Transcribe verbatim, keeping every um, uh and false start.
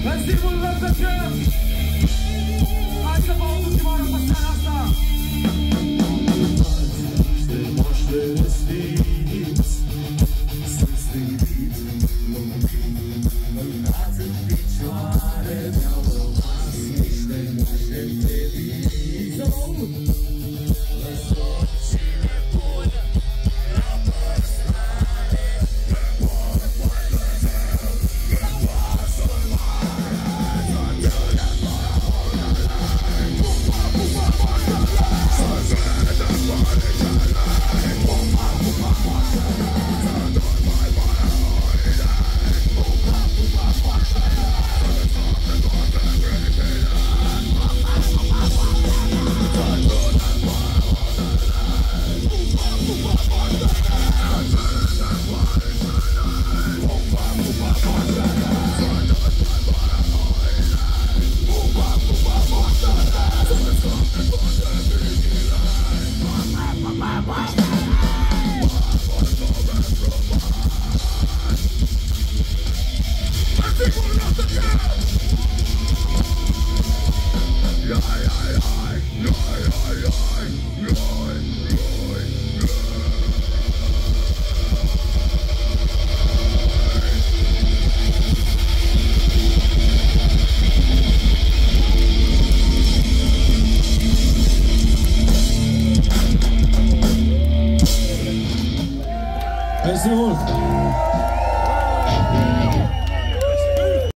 În stilul lor de cer. Hai să vă aud ultima oară pe seara asta. Azi de moaște sfinți, sunt sfințit în călcați în picioare, mi-au rămas niște moaște de vii. Să vă aud! Lăsot cine bun la păstrare, pe corpul tău, pe pasul mare, să-ți pupa, pupa, moaștele, să-ți vede moaștele, pupa, pupa, moaștele, să dorm mai mare oile, pupa, pupa, moaștele, să-ți toate toate gripile, pupa, pupa, moaștele, să dorm mai mare oile, pupa, pupa, moaștele, să-ți vede moaștele, pupa, pupa, moaștele, să dorm mai mare oile, pupa, pupa, moaștele, să-ți toate toate gripile, pupa, pupa, moaștele. Let's take one out the town!